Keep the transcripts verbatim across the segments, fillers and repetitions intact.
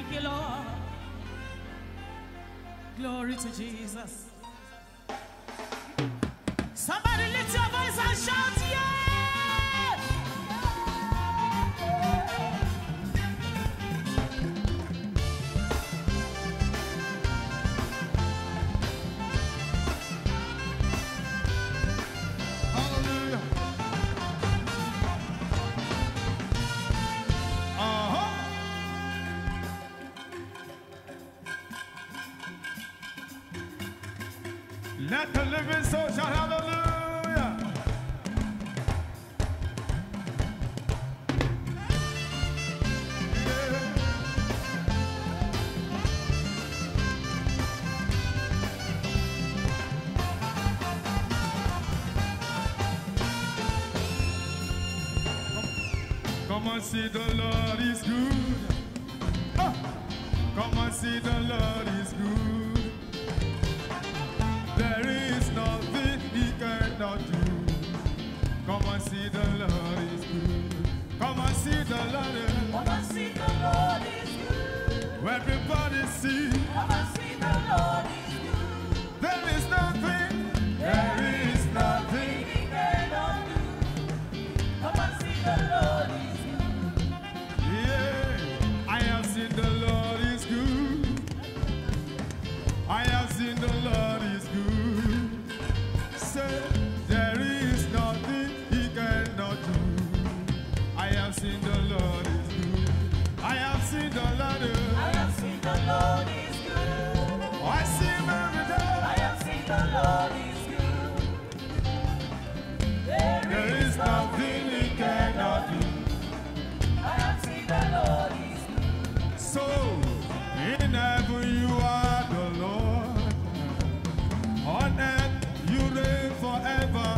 Thank you, Lord. Glory to Jesus. Somebody lift your voice and shout, yeah! Hallelujah. Uh-huh. Let the living soul shout hallelujah. Come and see the Lord is good. Ah. Come and see the Lord is good. There is nothing he cannot do. Come and see the Lord is good. Come and see the Lord. Come and see the Lord is good. Everybody see. Come and see the Lord is good. There is nothing. There is nothing he cannot do. Come and see the Lord is good. Yeah, I have seen the Lord is good. I have seen the Lord is good. Say, there is nothing he cannot do. I have seen the Lord is good. I have seen the Lord. I have seen the Lord is good. I see him every day. I have seen the Lord is good. There, There is nothing he cannot do. I have seen the Lord is good. So, in heaven you are the Lord. On earth you reign forever.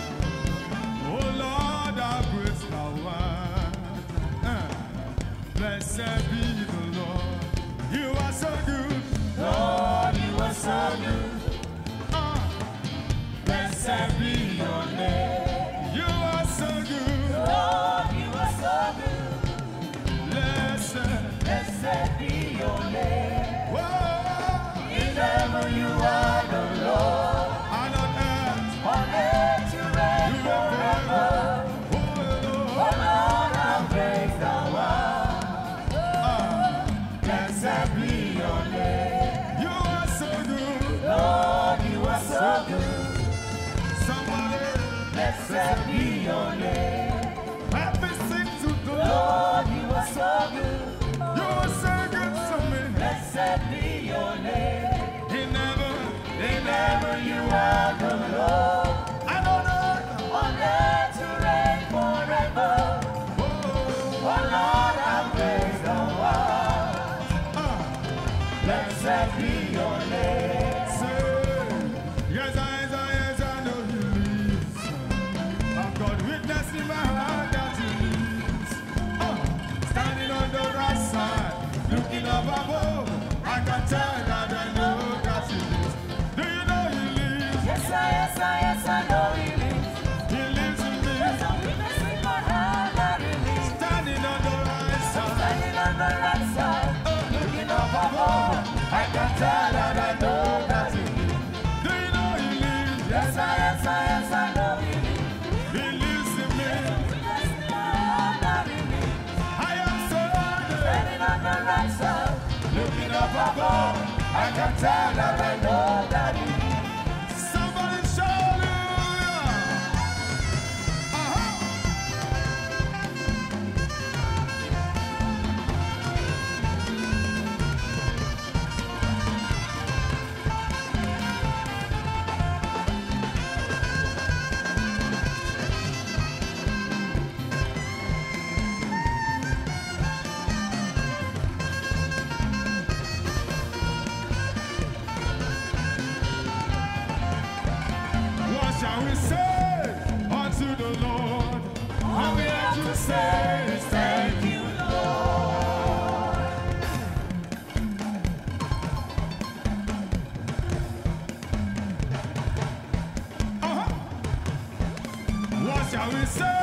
Oh Lord, how great thou art. Uh, Blessed be the Lord. You are so good. Lord, you are so good. Uh, Blessed be your name. You are so good. Lord, you are so good. Blessed. Blessed be your name. Whoa. In heaven you are the Lord. And on earth On earth you reign you are forever. forever. Oh Oh Lord. Lord, how great thou art. Uh, Blessed be your name. You are so good. Lord, you are so good. Somebody, Blessed be your name. help me sing to the Lord. Lord, you are so good. You are so good to me. Blessed be your name. He never, he In never, heaven you are the Lord. I don't know. On earth you reign forever. Oh, Oh Lord, how great thou art. uh, Blessed be your name. say, yes, I, yes, I, yes, I know he lives. I've got witness in my heart that he lives. Oh, standing on the right side, looking up above, I can tell that I know that he lives. Do you know he lives? Yes, I, yes, I, yes, I know he lives. He lives in me. There's a witness in my heart that he lives. Standing on the right side. Standing on the right side, looking up above, I can tell that I know that he lives. Do you know he lives? Yes, I, yes, I, yes, I know he lives. He lives in me. Witness in my heart that he lives. I am so good. Standing on the right side, looking up above, I can tell that I know that he lives. Somebody shout hallelujah. Uh-huh. What shall we say unto the Lord? All we have to say is thank you, Lord. Uh-huh. What shall we say